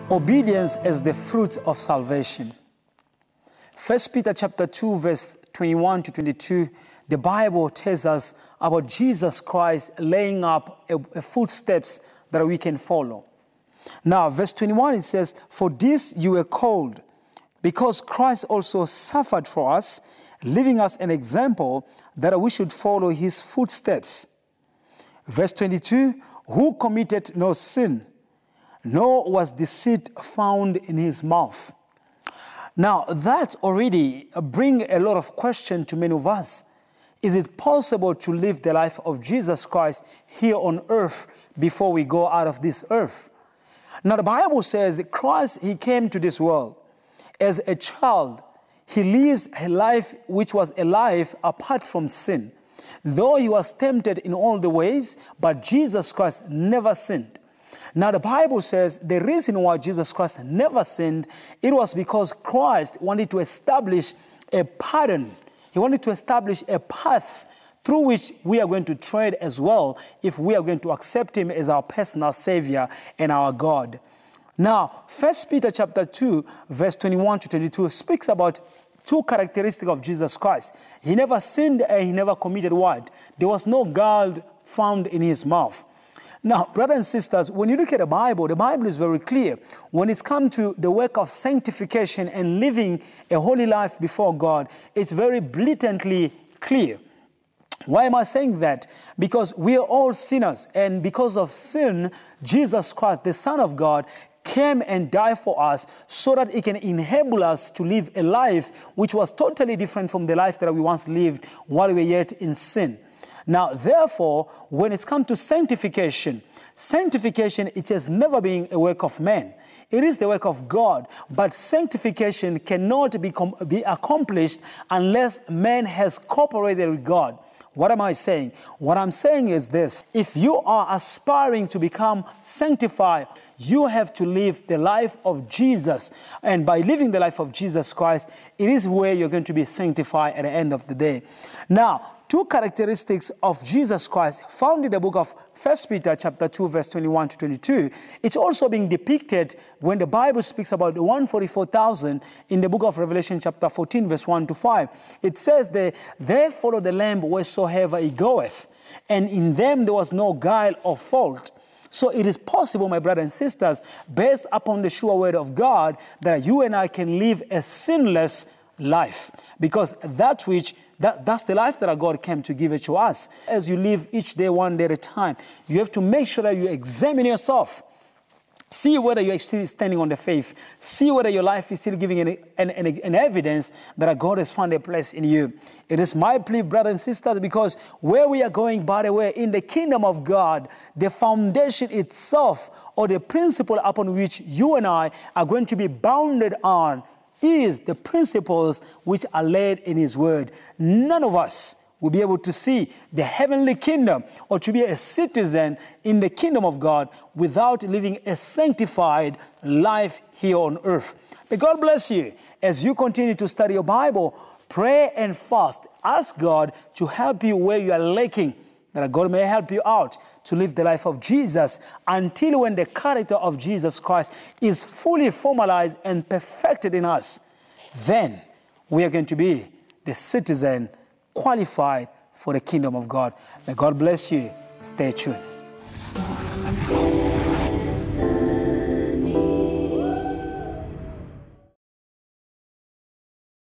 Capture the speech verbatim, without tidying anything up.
Obedience as the fruit of salvation. First Peter chapter two, verse twenty-one to twenty-two, the Bible tells us about Jesus Christ laying up a, a footsteps that we can follow. Now, verse twenty-one, it says, "For this you were called, because Christ also suffered for us, leaving us an example that we should follow his footsteps." Verse twenty-two, "Who committed no sin, nor was deceit found in his mouth." Now, that already brings a lot of question to many of us. Is it possible to live the life of Jesus Christ here on earth before we go out of this earth? Now, the Bible says that Christ, he came to this world as a child. He lives a life which was a life apart from sin. Though he was tempted in all the ways, but Jesus Christ never sinned. Now, the Bible says the reason why Jesus Christ never sinned, it was because Christ wanted to establish a pattern. He wanted to establish a path through which we are going to tread as well if we are going to accept him as our personal Savior and our God. Now, First Peter chapter two, verse twenty-one to twenty-two speaks about two characteristics of Jesus Christ. He never sinned and he never committed what? There was no guile found in his mouth. Now, brothers and sisters, when you look at the Bible, the Bible is very clear. When it's come to the work of sanctification and living a holy life before God, it's very blatantly clear. Why am I saying that? Because we are all sinners, and because of sin, Jesus Christ, the Son of God, came and died for us so that he can enable us to live a life which was totally different from the life that we once lived while we were yet in sin. Now, therefore, when it's come to sanctification, sanctification, it has never been a work of man. It is the work of God, but sanctification cannot be, be accomplished unless man has cooperated with God. What am I saying? What I'm saying is this: if you are aspiring to become sanctified, you have to live the life of Jesus. And by living the life of Jesus Christ, it is where you're going to be sanctified at the end of the day. Now, two characteristics of Jesus Christ found in the book of First Peter chapter two, verse twenty-one to twenty-two. It's also being depicted when the Bible speaks about the one hundred forty-four thousand in the book of Revelation chapter fourteen, verse one to five. It says that they follow the Lamb wheresoever he goeth, and in them there was no guile or fault. So it is possible, my brothers and sisters, based upon the sure word of God, that you and I can live a sinless life, because that which That, that's the life that our God came to give it to us. As you live each day, one day at a time, you have to make sure that you examine yourself. See whether you're still standing on the faith. See whether your life is still giving an, an, an, an evidence that God has found a place in you. It is my plea, brothers and sisters, because where we are going, by the way, in the kingdom of God, the foundation itself, or the principle upon which you and I are going to be bounded on, is the principles which are laid in his word. None of us will be able to see the heavenly kingdom or to be a citizen in the kingdom of God without living a sanctified life here on earth. May God bless you as you continue to study your Bible, pray and fast. Ask God to help you where you are lacking, that God may help you out to live the life of Jesus until when the character of Jesus Christ is fully formalized and perfected in us. Then we are going to be the citizen qualified for the kingdom of God. May God bless you. Stay tuned.